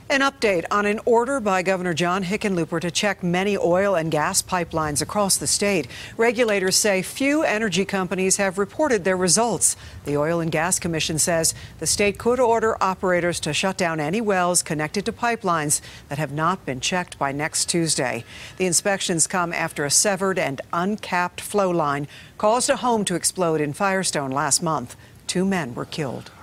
An update on an order by Governor John Hickenlooper to check many oil and gas pipelines across the state. Regulators say few energy companies have reported their results. The Oil and Gas Commission says the state could order operators to shut down any wells connected to pipelines that have not been checked by next Tuesday. The inspections come after a severed and uncapped flow line caused a home to explode in Firestone last month. 2 men were killed.